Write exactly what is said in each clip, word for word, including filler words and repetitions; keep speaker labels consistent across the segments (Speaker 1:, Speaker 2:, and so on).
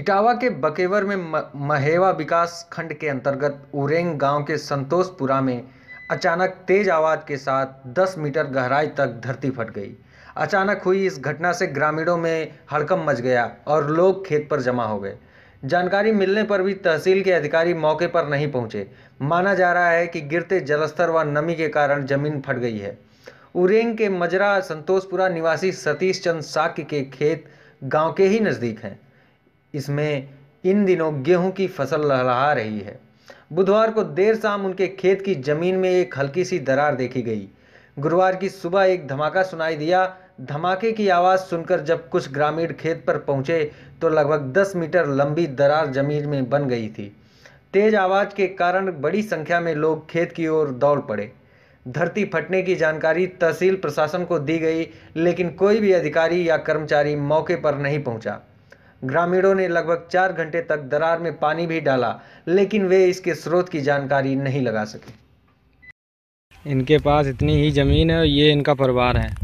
Speaker 1: इटावा के बकेवर में म- महेवा विकास खंड के अंतर्गत उरेंग गांव के संतोषपुरा में अचानक तेज आवाज के साथ दस मीटर गहराई तक धरती फट गई। अचानक हुई इस घटना से ग्रामीणों में हड़कंप मच गया और लोग खेत पर जमा हो गए। जानकारी मिलने पर भी तहसील के अधिकारी मौके पर नहीं पहुंचे। माना जा रहा है कि गिरते जलस्तर व नमी के कारण जमीन फट गई है। उरेंग के मजरा संतोषपुरा निवासी सतीश चंद्र साक्य के खेत गांव के ही नजदीक हैं। इसमें इन दिनों गेहूं की फसल लहलहा रही है। बुधवार को देर शाम उनके खेत की जमीन में एक हल्की सी दरार देखी गई। गुरुवार की सुबह एक धमाका सुनाई दिया। धमाके की आवाज़ सुनकर जब कुछ ग्रामीण खेत पर पहुंचे तो लगभग दस मीटर लंबी दरार जमीन में बन गई थी। तेज आवाज़ के कारण बड़ी संख्या में लोग खेत की ओर दौड़ पड़े। धरती फटने की जानकारी तहसील प्रशासन को दी गई, लेकिन कोई भी अधिकारी या कर्मचारी मौके पर नहीं पहुंचा। ग्रामीणों ने लगभग चार घंटे तक दरार में पानी भी डाला, लेकिन वे इसके स्रोत की जानकारी नहीं लगा सके।
Speaker 2: इनके पास इतनी ही ज़मीन है और ये इनका परिवार है,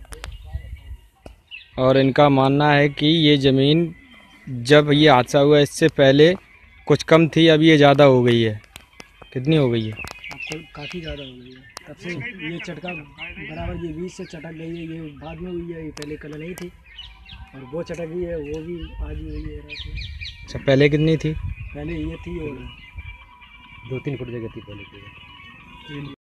Speaker 2: और इनका मानना है कि ये ज़मीन जब ये हादसा हुआ इससे पहले कुछ कम थी, अब ये ज़्यादा हो गई है। कितनी हो गई है?
Speaker 3: आपको काफ़ी ज़्यादा हो गई है। तब से ये चटका बराबर ये बीच से चटक गई है। ये बाद में हुई है, ये पहले कल नहीं थी। और वो चटक गई है, वो भी आज ही हुई है रात में।
Speaker 2: अच्छा, पहले कितनी थी?
Speaker 3: पहले ये थी और
Speaker 4: दो तीन फुट जगह थी पहले की।